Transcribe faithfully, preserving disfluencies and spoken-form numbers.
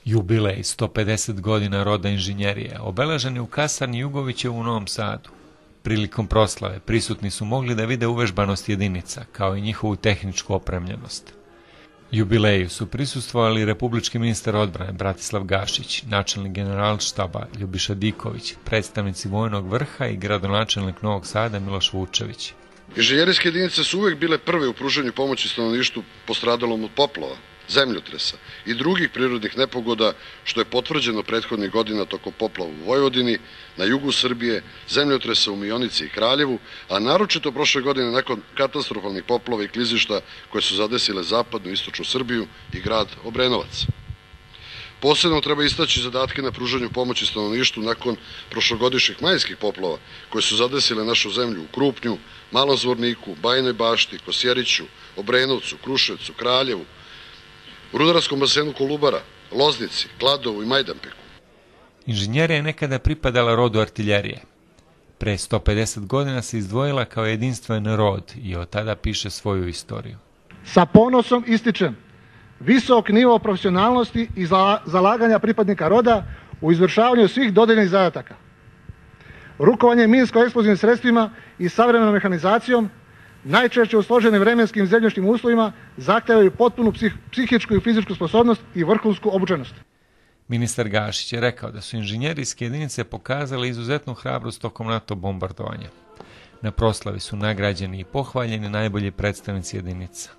Jubilej sto pedeset godina roda inženjerije obeležen je u kasarni Jugovićevu u Novom Sadu. Prilikom proslave prisutni su mogli da vide uvežbanost jedinica, kao i njihovu tehničku opremljenost. Jubileju su prisustvovali republički ministar odbrane Bratislav Gašić, načelnik generalštaba Ljubiša Diković, predstavnici vojnog vrha i gradonačelnik Novog Sada Miloš Vučević. Inženjerijske jedinice su uvek bile prve u pružanju pomoći stanovništvu postradalom od poplava, zemljotresa i drugih prirodnih nepogoda, što je potvrđeno prethodnih godina tokom poplava u Vojvodini, na jugu Srbije, zemljotresa u Mionici i Kraljevu, a naročito prošle godine nakon katastrofalnih poplava i klizišta koje su zadesile zapadnu i istočnu Srbiju i grad Obrenovac. Posebno treba istaći zadatke na pružanju pomoći stanovništvu nakon prošlogodišnjih majskih poplava koje su zadesile našu zemlju u Krupnju, Malom Zvorniku, Bajinoj Bašti, Kosjeriću, Obrenovcu, Kruševcu, Kraljevu, u rudarskom basenu Kolubara, Loznici, Kladovu i Majdanpeku. Inženjerija je nekada pripadala rodu artiljerije. Pre sto pedeset godina se izdvojila kao jedinstven rod i od tada piše svoju istoriju. Sa ponosom ističem visok nivo profesionalnosti i zalaganja pripadnika roda u izvršavanju svih dodeljenih zadataka. Rukovanje minsko-eksplozivnim sredstvima i savremenom mehanizacijom, najčešće u složenim vremenskim i zemljišnim uslovima, zahtevaju potpunu psihičku i fizičku sposobnost i vrhunsku obučenost. Ministar Gašić je rekao da su inženjerijske jedinice pokazale izuzetnu hrabrost tokom NATO bombardovanja. Na proslavi su nagrađeni i pohvaljeni najbolji predstavnici jedinica.